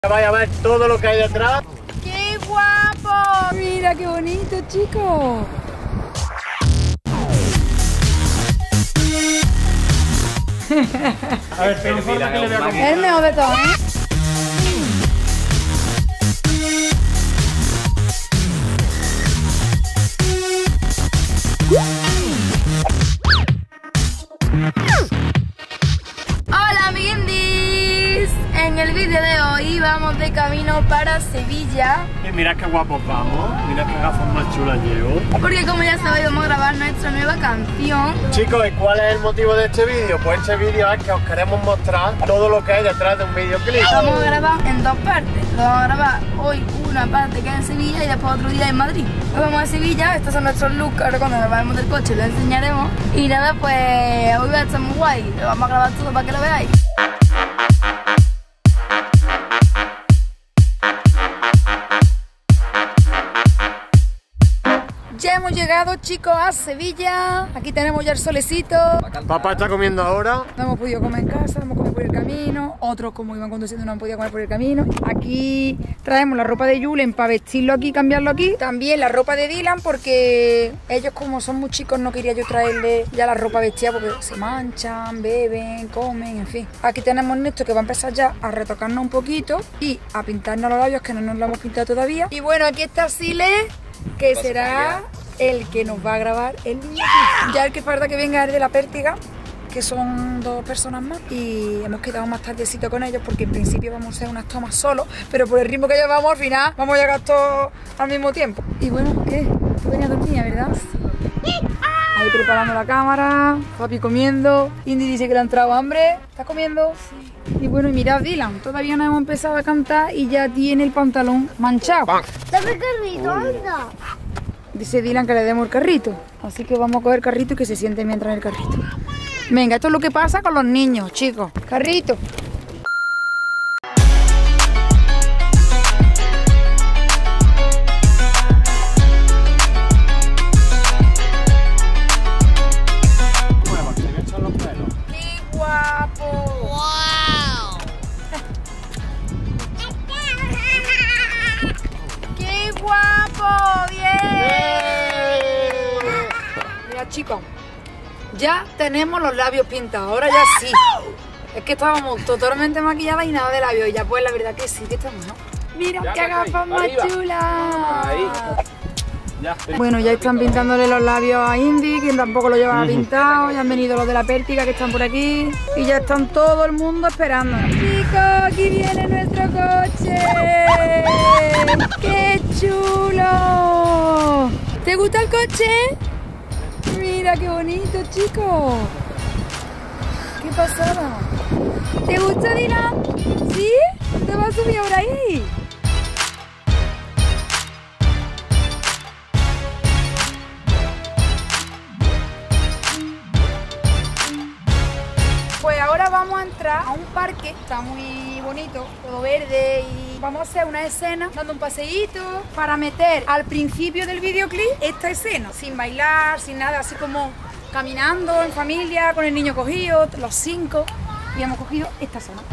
Vaya a ver todo lo que hay detrás. ¡Qué guapo! Mira qué bonito, chicos. A ver, tengo forma que le voy a comprar. Es el mejor de todo, ¿eh? Hola, amiguindis. En el vídeo de hoy vamos de camino para Sevilla. Y mira qué guapos vamos, mira qué gafas más chulas llevo. Porque como ya sabéis, vamos a grabar nuestra nueva canción. Chicos, ¿y cuál es el motivo de este vídeo? Pues este vídeo es que os queremos mostrar todo lo que hay detrás de un videoclip. Lo vamos a grabar en dos partes. Lo vamos a grabar hoy una parte que es en Sevilla y después otro día en Madrid. Nos vamos a Sevilla, estos son nuestros looks. Ahora cuando nos vayamos del coche lo enseñaremos. Y nada, pues hoy va a estar muy guay. Lo vamos a grabar todo para que lo veáis. Ya hemos llegado, chicos, a Sevilla. Aquí tenemos ya el solecito. Papá está comiendo ahora. No hemos podido comer en casa, hemos comido por el camino. Otros, como iban conduciendo, no han podido comer por el camino. Aquí traemos la ropa de Julen para vestirlo aquí, cambiarlo aquí. También la ropa de Dylan, porque ellos, como son muy chicos, no quería yo traerle ya la ropa vestida porque se manchan, beben, comen, en fin. Aquí tenemos Néstor, que va a empezar ya a retocarnos un poquito y a pintarnos los labios, que no nos lo hemos pintado todavía. Y bueno, aquí está Sile, que será el que nos va a grabar el vídeo. Ya el que falta que venga es de La Pértiga, que son dos personas más, y hemos quedado más tardecito con ellos porque en principio vamos a hacer unas tomas solos, pero por el ritmo que llevamos al final vamos a llegar todos al mismo tiempo. Y bueno, ¿qué? Tú venías dormida, ¿verdad? Ahí preparando la cámara, papi comiendo, Indy dice que le ha entrado hambre. ¿Estás comiendo? Sí. Y bueno, y mirad Dylan, todavía no hemos empezado a cantar y ya tiene el pantalón manchado. Dame el carrito, anda. Dice Dylan que le demos el carrito, así que vamos a coger el carrito y que se siente mientras en el carrito. Venga, esto es lo que pasa con los niños, chicos. Carrito. ¡Qué guapo! ¡Wow! ¡Qué guapo! ¡Bien! Mira, chicos, ya tenemos los labios pintados. Ahora ya sí. Es que estábamos totalmente maquilladas y nada de labios. Y ya pues la verdad que sí, que estamos, ¿no? Mira qué gafas más chulas. Bueno, ya están pintándole los labios a Indy, quien tampoco lo llevaba pintado. Ya han venido los de La Pértiga, que están por aquí. Y ya están todo el mundo esperando. Chicos, aquí viene nuestro coche. ¡Qué chulo! ¿Te gusta el coche? Mira qué bonito, chicos. ¿Qué pasada? ¿Te gusta, Dylan? ¿Sí? ¿Te vas a subir ahora ahí? Pues ahora vamos a entrar a un parque, está muy bonito, todo verde, y vamos a hacer una escena dando un paseíto para meter al principio del videoclip esta escena, sin bailar, sin nada, así como caminando en familia, con el niño cogido, los 5, y hemos cogido esta zona.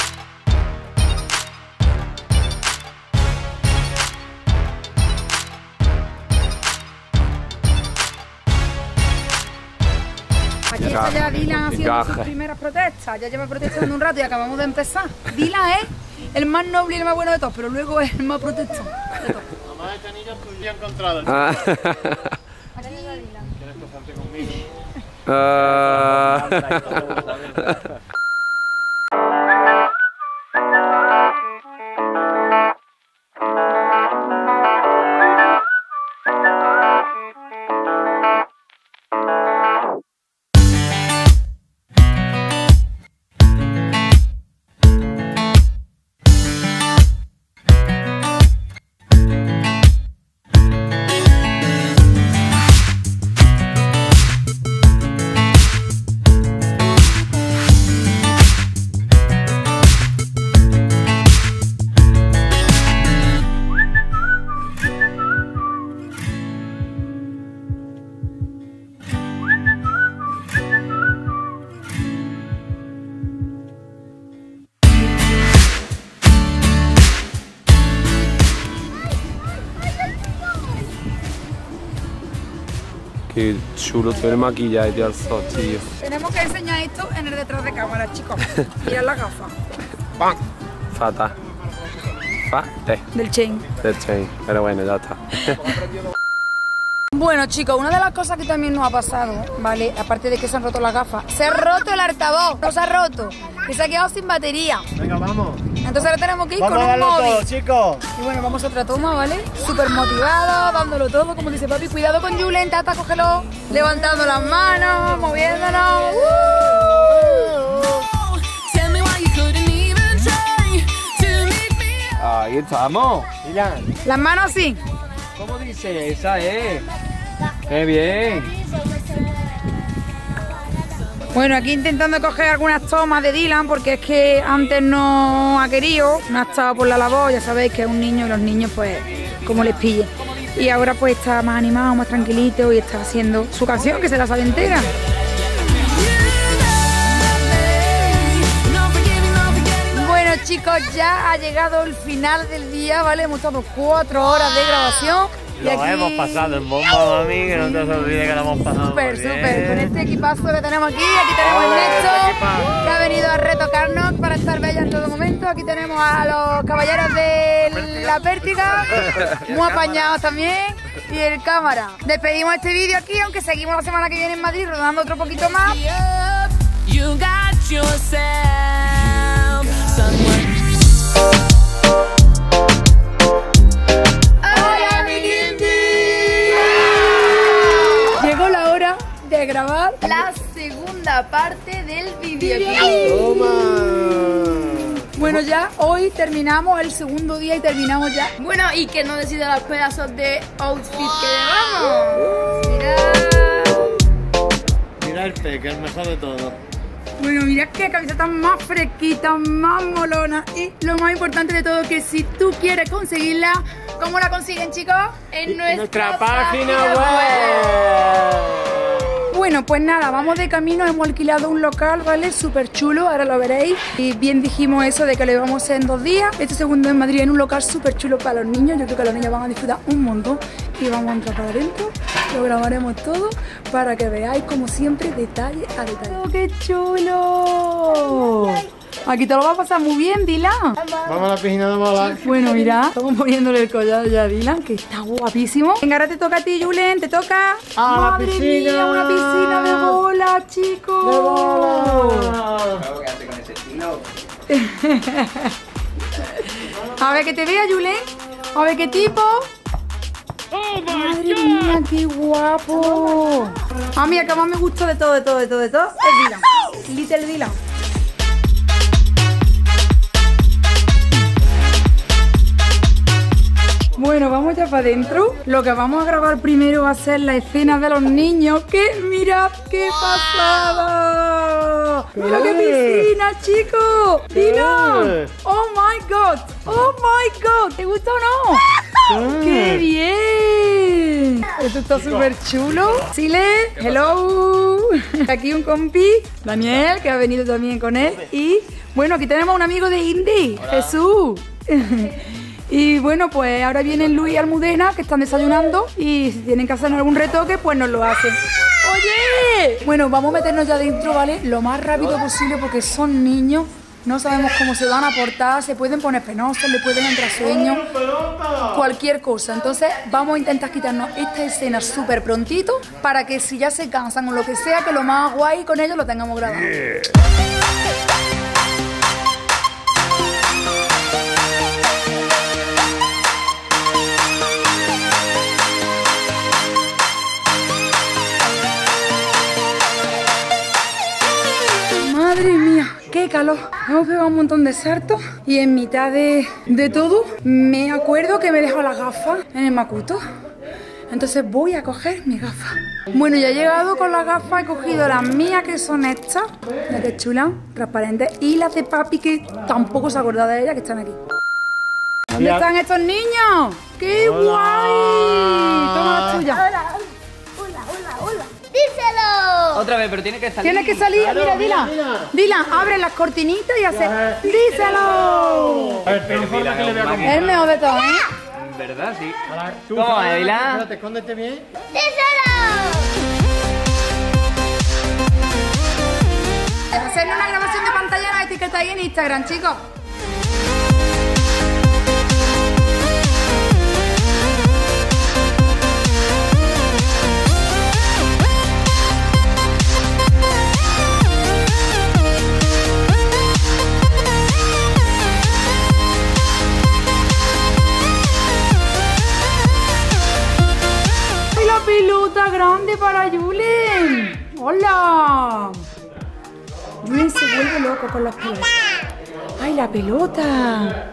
Aquí está ya Dylan haciendo sus primeras protestas. Ya lleva protestando un rato y acabamos de empezar. Dylan es el más noble y el más bueno de todos, pero luego es el más protestón de todos. Mamá, este anillo es tuyo encontrado. Aquí está Dylan. ¿Quieres pasarte conmigo? Qué chulo se ve el maquillaje, tío, al sol, tío. Tenemos que enseñar esto en el detrás de cámara, chicos. Mirad la gafa ¡Pam! Fatal. del chain. Del chain. Pero bueno, ya está. Bueno, chicos, una de las cosas que también nos ha pasado, ¿vale? Aparte de que se han roto las gafas, se ha roto el altavoz, no se ha roto, que se ha quedado sin batería. Venga, vamos. Entonces ahora tenemos que ir Vamos con a un darlo móvil. todo, chicos. Y bueno, vamos a otra toma, ¿vale? Súper motivados, dándolo todo, como dice papi. Cuidado con Julen, Tata, cógelo. Levantando las manos, moviéndonos. Ahí estamos. Dylan. Las manos sí. ¿Cómo dice? Esa es. ¡Qué bien! Bueno, aquí intentando coger algunas tomas de Dylan, porque es que antes no ha querido, no ha estado por la labor, ya sabéis que es un niño y los niños pues como les pille. Y ahora pues está más animado, más tranquilito y está haciendo su canción, que se la sabe entera. Bueno, chicos, ya ha llegado el final del día, ¿vale? Hemos estado 4 horas de grabación. Y Lo aquí... hemos pasado en bomba, mami, que no te olvides que lo hemos pasado. Súper, muy bien. súper, con este equipazo que tenemos aquí tenemos a Ernesto, que ha venido a retocarnos para estar bella en todo momento. Aquí tenemos a los caballeros de la Pértiga, muy apañados también, y el cámara. Despedimos este vídeo aquí, aunque seguimos la semana que viene en Madrid rodando otro poquito más. You got yourself someone. Llegó la hora de grabar la segunda parte del videoclip. ¡Toma! Bueno, ya hoy terminamos el segundo día y terminamos ya. Bueno, y que no decida los pedazos de outfit que llevamos. Mira el que es el mejor de todo. Bueno, mirad qué camisetas más fresquitas, más molonas. Y lo más importante de todo, que si tú quieres conseguirla, ¿cómo la consiguen, chicos? En Nuestra página web. Bueno, pues nada, vamos de camino, hemos alquilado un local, ¿vale? Súper chulo, ahora lo veréis. Y bien dijimos eso de que lo íbamos a hacer en 2 días. Este segundo en Madrid, en un local súper chulo para los niños. Yo creo que los niños van a disfrutar un montón. Y vamos a entrar para adentro, lo grabaremos todo para que veáis, como siempre, detalle a detalle. ¡Oh, qué chulo! Aquí te lo va a pasar muy bien, Dylan. Vamos a la piscina de bola. Bueno, mira, estamos poniéndole el collar ya a Dylan, que está guapísimo. Venga, ahora te toca a ti, Julen, te toca. ¡A la ¡Madre piscina! mía, una piscina de bola, chicos! ¡De bola! A ver que te vea, Julen. A ver qué tipo. Madre mía, qué guapo. A mí, el que más me gusta de todo, es Dylan. Little Dylan. Bueno, vamos ya para adentro. Lo que vamos a grabar primero va a ser la escena de los niños. ¡Que mirad qué pasada! ¡Mira qué piscina, chicos! ¡Dylan! ¡Oh my God! ¡Oh my God! ¿Te gusta o no? ¡Qué bien! Esto está súper chulo. Sile, hello. Aquí un compi, Daniel, que ha venido también con él. Y bueno, aquí tenemos a un amigo de Indy, Jesús. Y bueno, pues ahora vienen Luis y Almudena, que están desayunando, y si tienen que hacer algún retoque, pues nos lo hacen. ¡Oye! Bueno, vamos a meternos ya dentro, ¿vale? Lo más rápido posible, porque son niños, no sabemos cómo se van a portar, se pueden poner penosos, le pueden entrar sueños, cualquier cosa. Entonces vamos a intentar quitarnos esta escena súper prontito, para que si ya se cansan o lo que sea, que lo más guay con ellos lo tengamos grabado. Madre mía, qué calor. Hemos pegado un montón de saltos y en mitad de todo me acuerdo que me he dejado las gafas en el Makuto. Entonces voy a coger mis gafas. Bueno, ya he llegado con las gafas, he cogido las mías, que son estas, las que chulas, transparentes, y las de papi, que tampoco se acuerda de ellas, que están aquí. ¿Dónde están estos niños? ¡Qué guay! Toma las tuyas. Hola. ¡Díselo! Otra vez, pero tiene que salir. Tienes que salir, mira, Dylan. Dylan, abre las cortinitas y hace ¡díselo! A ver, pero forma que le voy a comer. Es el mejor de todo, ¿eh? ¿Verdad? Sí. Tú, ¿Cómo, Fran, Dylan? espérate, escóndete bien. ¡Díselo! Hacerle una grabación de pantalla en la etiqueta ahí en Instagram, chicos. Pelota grande para Julen. Hola. Julen se vuelve loco con las pelotas. Ay, la pelota.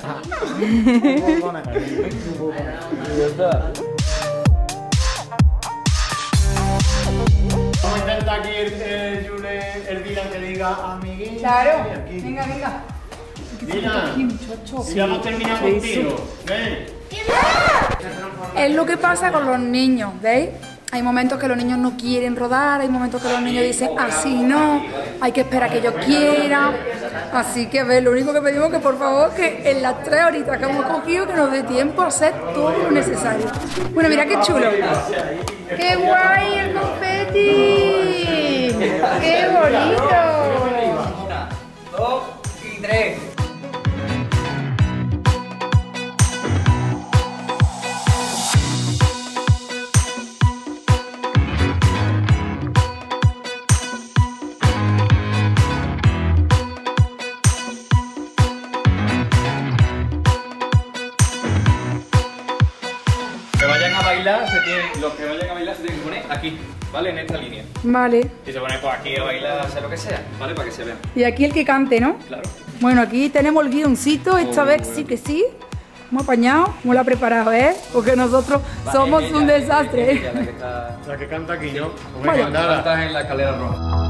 Vamos a intentar aquí el Dylan que diga amiguín. Claro. Aquí. Venga, venga. Dylan, si hemos terminado contigo. Ven. Es lo que pasa con los niños, ¿veis? Hay momentos que los niños no quieren rodar, hay momentos que los niños dicen así no, hay que esperar que ellos quieran. Así que, ¿ves? Lo único que pedimos es que por favor, que en las 3 horitas que hemos cogido, que nos dé tiempo a hacer todo lo necesario. Bueno, mira qué chulo. ¡Qué guay el confeti! ¡Qué bonito! 1, 2 y 3. Los que vayan a bailar se tienen que poner aquí, ¿vale? En esta línea. Vale. Y se pone pues aquí a bailar, sea lo que sea, ¿vale? Para que se vean. Y aquí el que cante, ¿no? Claro. Bueno, aquí tenemos el guioncito, esta vez sí que sí. Hemos apañado, hemos la preparado, ¿eh? Porque nosotros somos un desastre. La que canta aquí, ¿no? Vale. Estás en la escalera roja.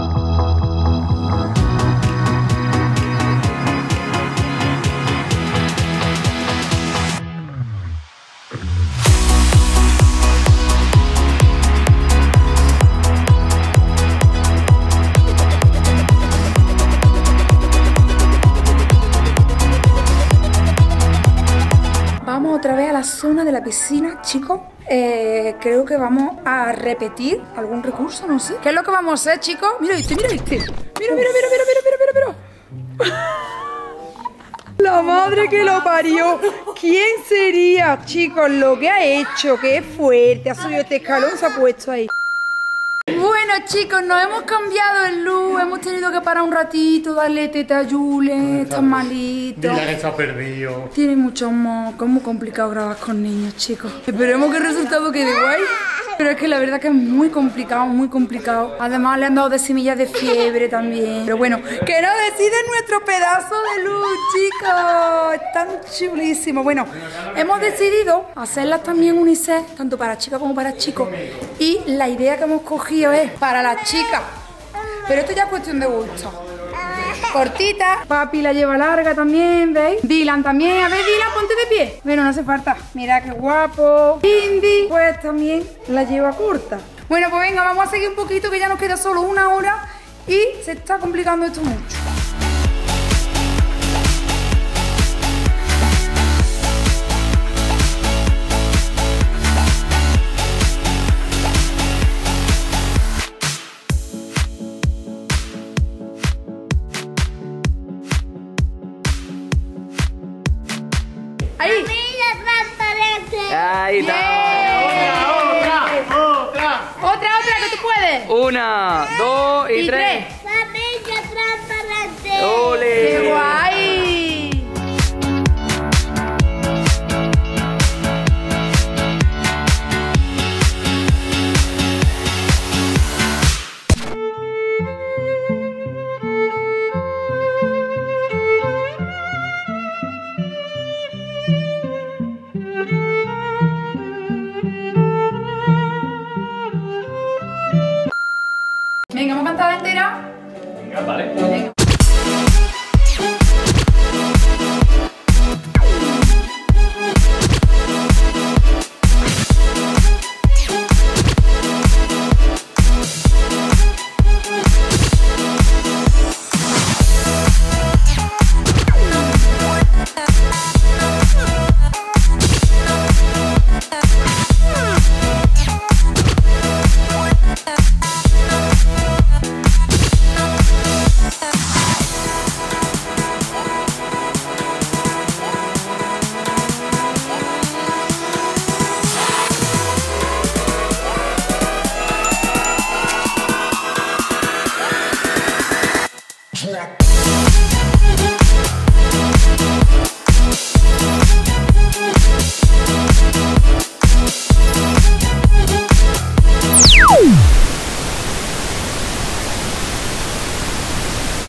Otra vez a la zona de la piscina, chicos. Creo que vamos a repetir algún recurso, no sé. ¿Qué es lo que vamos a hacer, chicos? Mira este, mira este. Mira, mira, mira, mira, mira, mira. La madre que lo parió. ¿Quién sería, chicos, lo que ha hecho? Qué fuerte. Ha subido este escalón, se ha puesto ahí. Bueno, chicos, nos hemos cambiado el look. Hemos tenido que parar un ratito, darle teta a Julen. Está malito. Dylan está perdido. Tiene mucho moco, es muy complicado grabar con niños, chicos. Esperemos que el resultado quede guay. Pero es que la verdad que es muy complicado, muy complicado. Además le han dado de semillas de fiebre también. Pero bueno, que no deciden nuestro pedazo de luz, chicos. Están chulísimos. Bueno, hemos decidido hacerlas también unisex, tanto para chicas como para chicos. Y la idea que hemos cogido es para las chicas. Pero esto ya es cuestión de gusto. Cortita. Papi la lleva larga también, ¿veis? Dylan también. A ver, Dylan, ponte de pie. Bueno, no hace falta. Mira qué guapo. Indy, pues también la lleva corta. Bueno, pues venga, vamos a seguir un poquito, que ya nos queda solo 1 hora y se está complicando esto mucho. Ahí. Ahí está. ¡Otra! Otra, que tú puedes. 1, 2 y 3.